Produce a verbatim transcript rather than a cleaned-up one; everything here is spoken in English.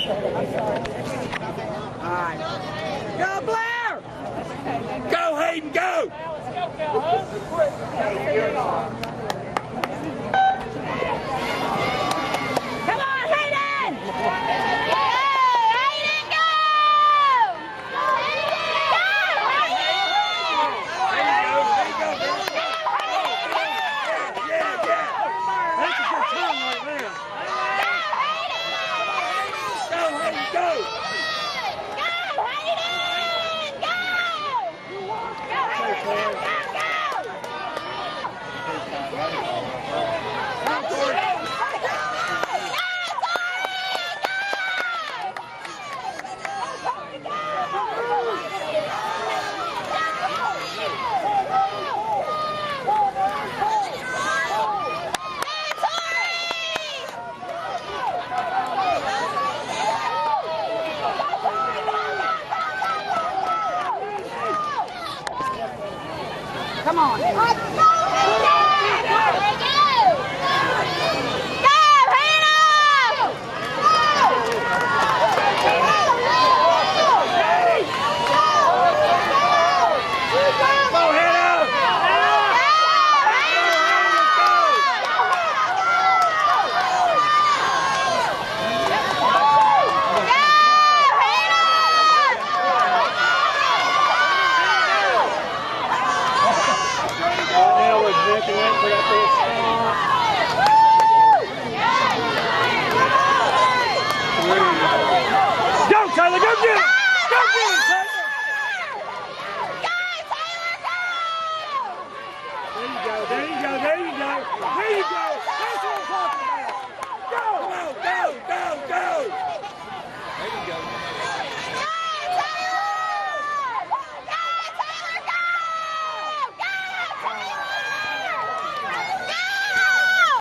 Alright. Go, Blair! Go, Hayden, go! Come on, Hayden! Go, Hayden, go! Go, Come on. Go! Go, Hannah! Go, Hannah! Go, Tyler, go get it! Go get it, Tyler!